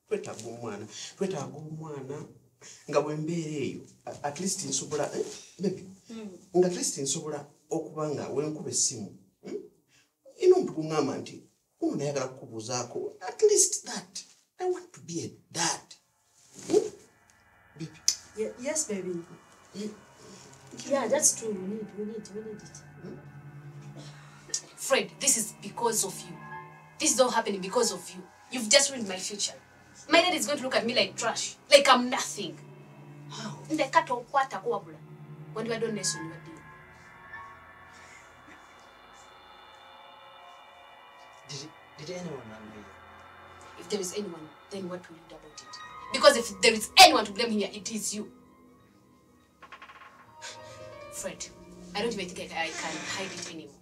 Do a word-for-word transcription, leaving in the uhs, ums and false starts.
twetaaga omwana twetaaga omwana nga bwembeereeyo at least nsobola eh? Baby nga at least nsobola okuba nga wenkuba essimu ino omuntu kuŋŋamba nti uno nayagala kukubuuzaako at least that I want to be a dad. Hmm? Baby. Yeah, yes, baby. Yeah. Yeah, that's true. We need, we need, we need it. Hmm? Fred, this is because of you. This is all happening because of you. You've just ruined my future. My dad is going to look at me like trash, like I'm nothing. How? When you are done lesson, you are doing. Did, did anyone know you? If there is anyone, then what will you do about it? Because if there is anyone to blame here, it is you. Fred, I don't even think I, I can hide it anymore.